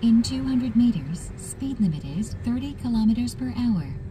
In 200 meters, speed limit is 30 kilometers per hour.